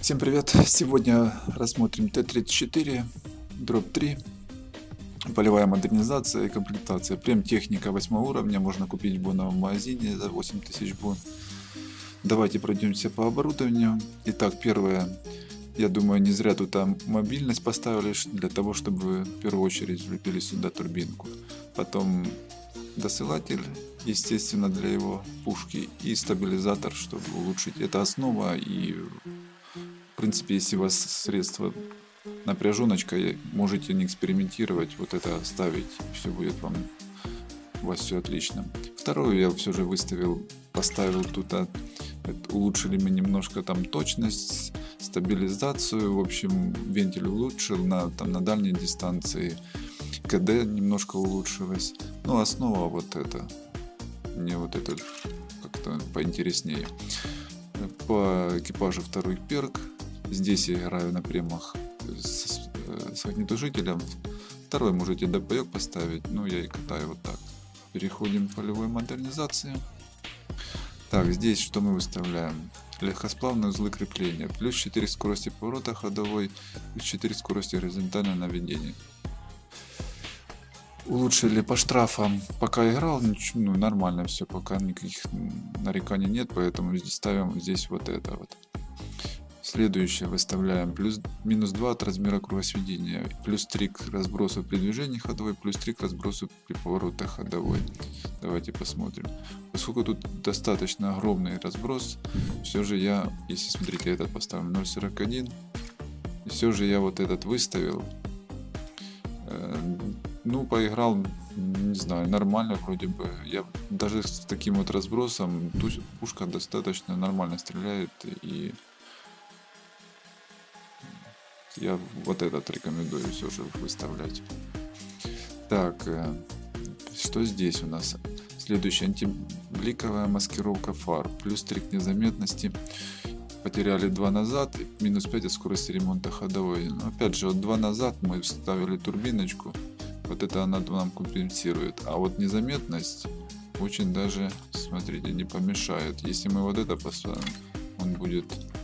Всем привет! Сегодня рассмотрим Т-34, дробь 3, полевая модернизация и комплектация. Прем-техника 8 уровня, можно купить в боновом магазине за 8000 бон. Давайте пройдемся по оборудованию. Итак, первое, я думаю, не зря тут мобильность поставили, для того, чтобы вы в первую очередь влепили сюда турбинку. Потом досылатель, естественно, для его пушки, и стабилизатор, чтобы улучшить. Это основа, и в принципе, если у вас средства напряженочка, можете не экспериментировать, вот это ставить, все будет у вас все отлично. Вторую я все же поставил тут, улучшили мы немножко там точность, стабилизацию, в общем, вентиль улучшил на дальней дистанции, КД немножко улучшилось. Ну, основа вот это, мне вот это как-то поинтереснее. По экипажу второй перк. Здесь я играю на премах с огнетушителем. Второй можете ДПЕК поставить, но я и катаю вот так. Переходим к полевой модернизации. Так, здесь что мы выставляем? Легкосплавные узлы крепления. Плюс 4 скорости поворота ходовой, плюс 4 скорости горизонтального наведения. Улучшили по штрафам. Пока играл, ну, нормально все, пока никаких нареканий нет, поэтому здесь ставим вот это вот. Следующее выставляем минус 2 от размера кругосведения, плюс 3 к разбросу при движении ходовой, плюс 3 к разбросу при поворотах ходовой. Давайте посмотрим. Поскольку тут достаточно огромный разброс, все же я, если смотрите, этот поставим 0.41, и все же я вот этот выставил. Ну, поиграл, не знаю, нормально вроде бы. Я даже с таким вот разбросом пушка достаточно нормально стреляет, и я вот этот рекомендую все же выставлять. Так, что здесь у нас? Следующая антибликовая маскировка фар. Плюс 3 к незаметности. Потеряли 2 назад, минус 5 от скорости ремонта ходовой. Но опять же, вот 2 назад мы вставили турбиночку. Вот это она нам компенсирует. А вот незаметность очень даже, смотрите, не помешает. Если мы вот это поставим, он будет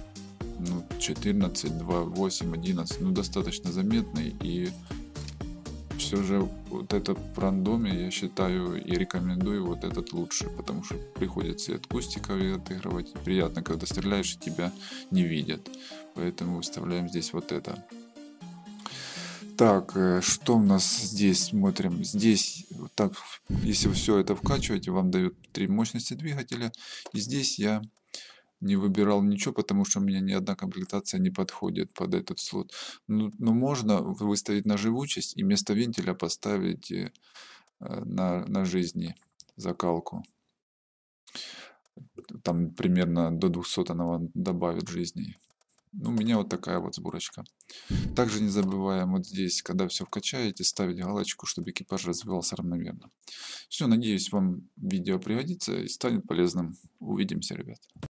14, 2, 8, 11. Ну, достаточно заметный. И все же вот это в рандоме, я считаю и рекомендую вот этот лучше. Потому что приходится и от кустиков отыгрывать. И приятно, когда стреляешь и тебя не видят. Поэтому выставляем здесь вот это. Так, что у нас здесь? Смотрим. Здесь, так, если все это вкачиваете, вам дают 3 мощности двигателя. И здесь я не выбирал ничего, потому что у меня ни одна комплектация не подходит под этот слот. Но можно выставить на живучесть и вместо вентиля поставить на жизни закалку. Там примерно до 200 она добавит жизни. Ну, у меня вот такая вот сборочка. Также не забываем вот здесь, когда все вкачаете, ставить галочку, чтобы экипаж развивался равномерно. Все, надеюсь, вам видео пригодится и станет полезным. Увидимся, ребят.